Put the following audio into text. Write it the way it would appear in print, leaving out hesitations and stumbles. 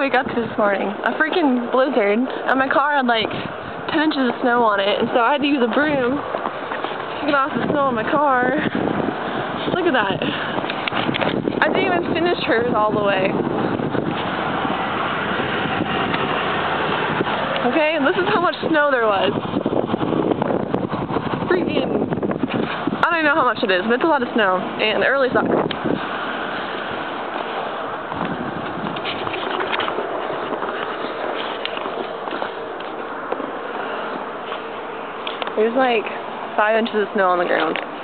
wake up to this morning? A freaking blizzard, and my car had like 10 inches of snow on it, and so I had to use a broom to get off the snow on my car. Look at that. I didn't even finish hers all the way. Okay, and this is how much snow there was. Freaking, I don't even know how much it is, but it's a lot of snow, and it really sucks. There's like 5 inches of snow on the ground.